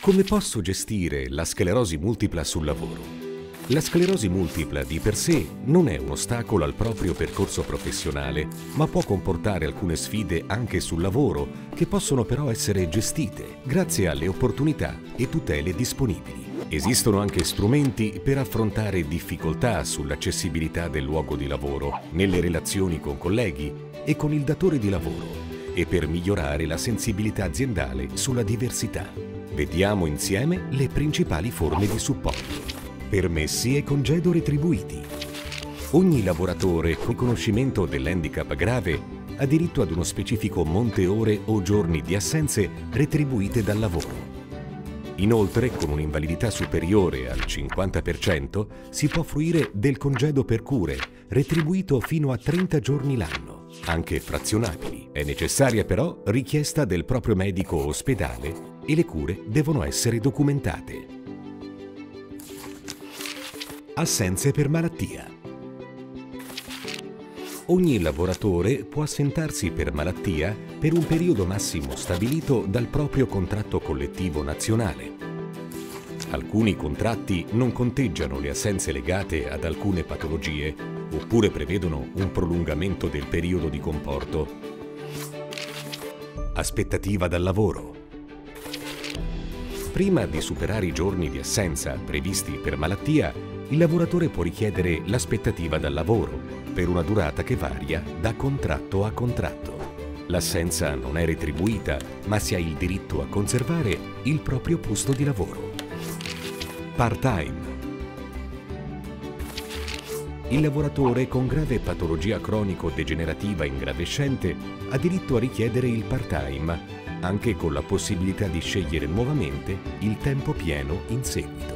Come posso gestire la sclerosi multipla sul lavoro? La sclerosi multipla di per sé non è un ostacolo al proprio percorso professionale, ma può comportare alcune sfide anche sul lavoro, che possono però essere gestite grazie alle opportunità e tutele disponibili. Esistono anche strumenti per affrontare difficoltà sull'accessibilità del luogo di lavoro, nelle relazioni con colleghi e con il datore di lavoro, e per migliorare la sensibilità aziendale sulla diversità. Vediamo insieme le principali forme di supporto. Permessi e congedo retribuiti. Ogni lavoratore con riconoscimento dell'handicap grave ha diritto ad uno specifico monte ore o giorni di assenze retribuite dal lavoro. Inoltre, con un'invalidità superiore al 50%, si può fruire del congedo per cure, retribuito fino a 30 giorni l'anno, anche frazionabili. È necessaria però richiesta del proprio medico o ospedale e le cure devono essere documentate. Assenze per malattia. Ogni lavoratore può assentarsi per malattia per un periodo massimo stabilito dal proprio contratto collettivo nazionale. Alcuni contratti non conteggiano le assenze legate ad alcune patologie oppure prevedono un prolungamento del periodo di comporto. Aspettativa dal lavoro. Prima di superare i giorni di assenza previsti per malattia, il lavoratore può richiedere l'aspettativa dal lavoro per una durata che varia da contratto a contratto. L'assenza non è retribuita, ma si ha il diritto a conservare il proprio posto di lavoro. Part-time. Il lavoratore con grave patologia cronico-degenerativa ingravescente ha diritto a richiedere il part-time, anche con la possibilità di scegliere nuovamente il tempo pieno in seguito.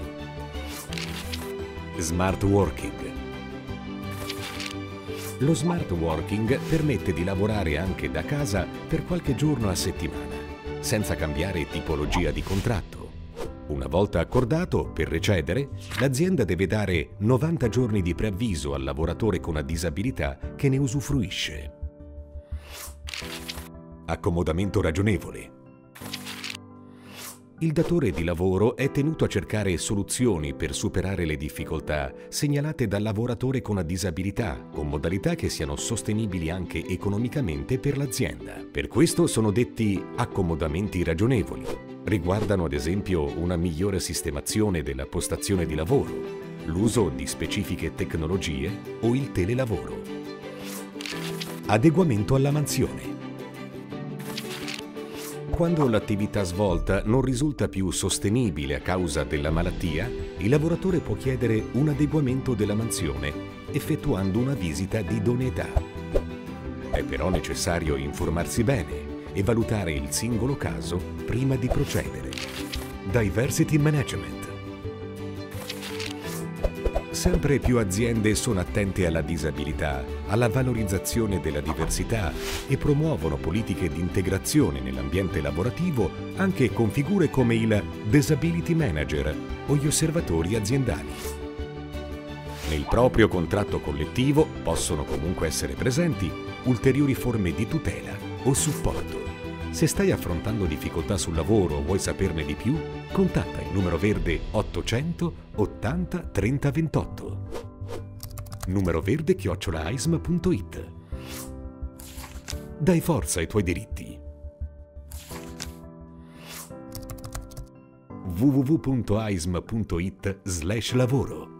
Smart working. Lo smart working permette di lavorare anche da casa per qualche giorno a settimana, senza cambiare tipologia di contratto. Una volta accordato, per recedere, l'azienda deve dare 90 giorni di preavviso al lavoratore con una disabilità che ne usufruisce. Accomodamento ragionevole. Il datore di lavoro è tenuto a cercare soluzioni per superare le difficoltà segnalate dal lavoratore con una disabilità, con modalità che siano sostenibili anche economicamente per l'azienda. Per questo sono detti accomodamenti ragionevoli. Riguardano ad esempio una migliore sistemazione della postazione di lavoro, l'uso di specifiche tecnologie o il telelavoro. Adeguamento alla mansione. Quando l'attività svolta non risulta più sostenibile a causa della malattia, il lavoratore può chiedere un adeguamento della mansione, effettuando una visita di idoneità. È però necessario informarsi bene e valutare il singolo caso prima di procedere. Diversity Management. Sempre più aziende sono attente alla disabilità, alla valorizzazione della diversità e promuovono politiche di integrazione nell'ambiente lavorativo anche con figure come il Disability Manager o gli osservatori aziendali. Nel proprio contratto collettivo possono comunque essere presenti ulteriori forme di tutela o supporto. Se stai affrontando difficoltà sul lavoro o vuoi saperne di più, contatta il numero verde 800 80 30 28. Numero verde@aism.it. Dai forza ai tuoi diritti. www.aism.it/lavoro